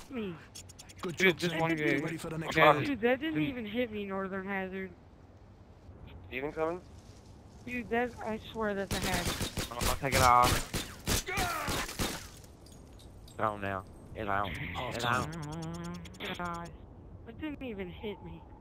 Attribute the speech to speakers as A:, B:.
A: me?
B: Good
C: Dude,
B: job,
C: just
B: Zane.
C: one game.
B: Ready for the next
C: Okay.
B: round.
A: Dude, that didn't even hit me, Northern Hazard.
D: Steven coming?
A: Dude, that, I swear that's a hazard.
C: I'll take it off. It's out now. It's out.
B: Half
C: It's
B: time.
C: out.
A: God. It didn't even hit me.